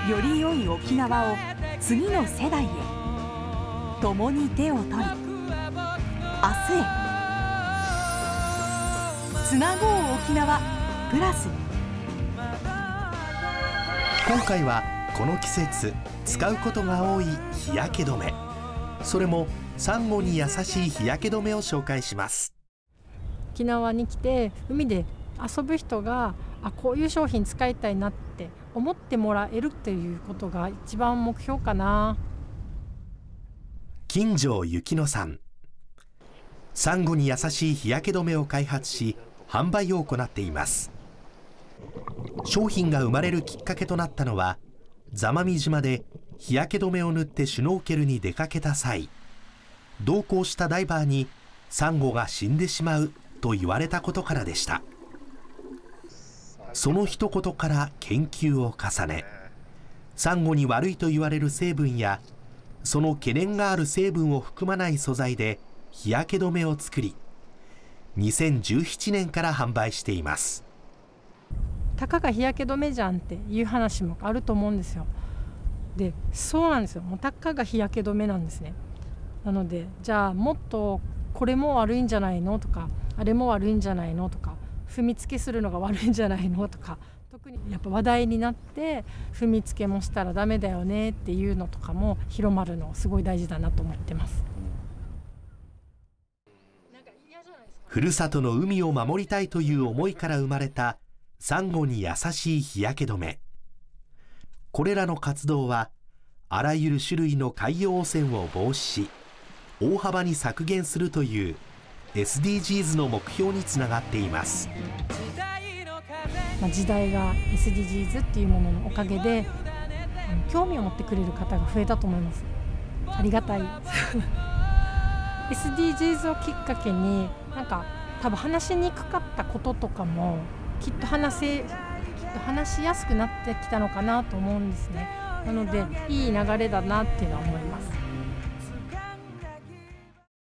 より良い沖縄を次の世代へ、共に手を取り明日へつなごう沖縄プラス。 今回はこの季節使うことが多い日焼け止め、それもサンゴに優しい日焼け止めを紹介します。 沖縄に来て海で遊ぶ人がこういう商品使いたいなって思ってもらえるっていうことが一番目標かな。 金城幸乃さん、サンゴに優しい日焼け止めを開発し販売を行っています。商品が生まれるきっかけとなったのは、座間味島で日焼け止めを塗ってシュノーケルに出かけた際、同行したダイバーにサンゴが死んでしまうと言われたことからでした。その一言から研究を重ね、サンゴに悪いと言われる成分やその懸念がある成分を含まない素材で日焼け止めを作り、2017年から販売しています。 たかが日焼け止めじゃんっていう話もあると思うんですよ。で、そうなんですよ。もうたかが日焼け止めなんですね。なので、じゃあもっとこれも悪いんじゃないのとか、あれも悪いんじゃないのとか、踏みつけするのが悪いんじゃないのとか、特にやっぱ話題になって踏みつけもしたらダメだよねっていうのとかも広まるのすごい大事だなと思ってます。 ふるさとの海を守りたいという思いから生まれたサンゴに優しい日焼け止め。これらの活動はあらゆる種類の海洋汚染を防止し、大幅に削減するという SDGs の目標につながっています。 時代が SDGs っていうもののおかげで興味を持ってくれる方が増えたと思います。ありがたいSDGs をきっかけに多分話しにくかったこととかもきっと話しやすくなってきたのかなと思うんですね。なのでいい流れだなっていうのは思います。